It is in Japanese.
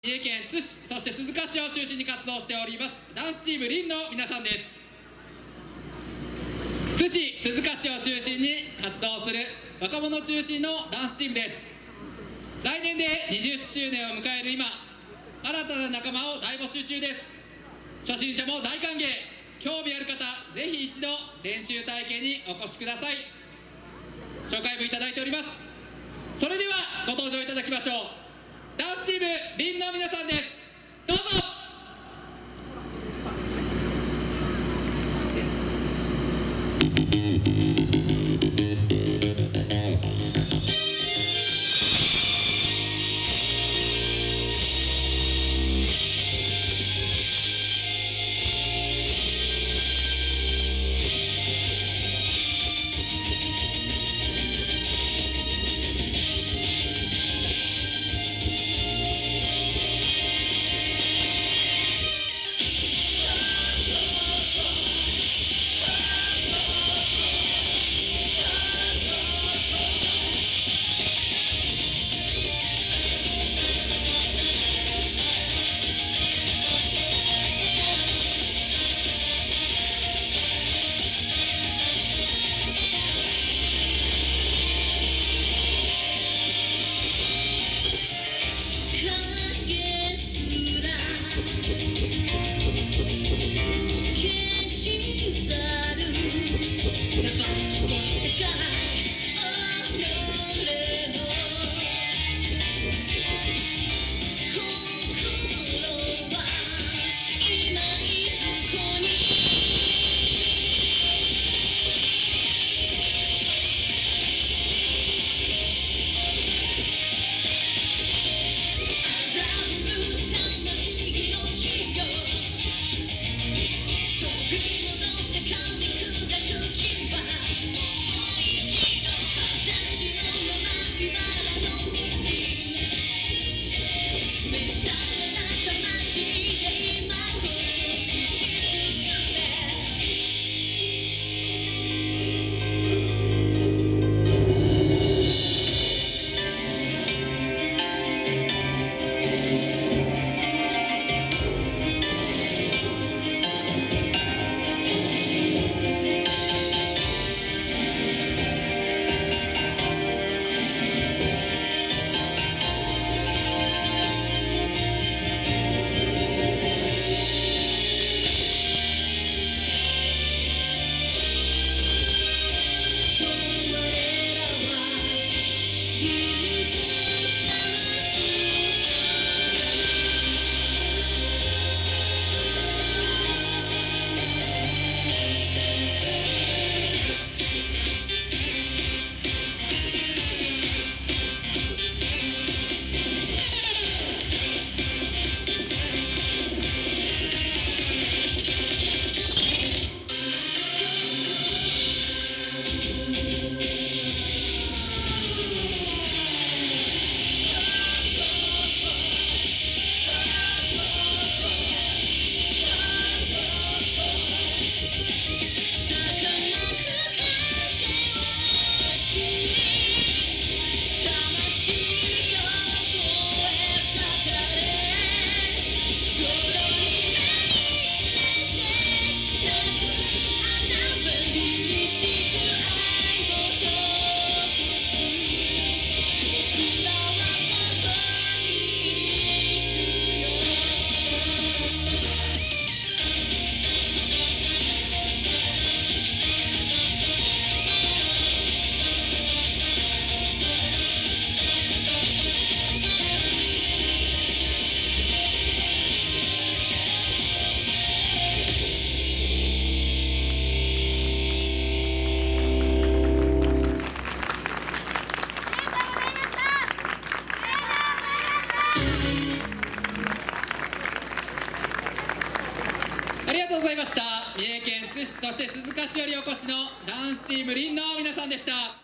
三重県津市、そして鈴鹿市を中心に活動しておりますダンスチームリンの皆さんです。津市、鈴鹿市を中心に活動する若者中心のダンスチームです。来年で20周年を迎える今、新たな仲間を大募集中です。初心者も大歓迎。興味ある方、ぜひ一度練習体験にお越しください。紹介文いただいております。それではご登場いただきましょう。ダンスチームリンの皆さんです。どうぞ。ありがとうございました。三重県津市、そして鈴鹿市よりお越しのダンスチームリンの皆さんでした。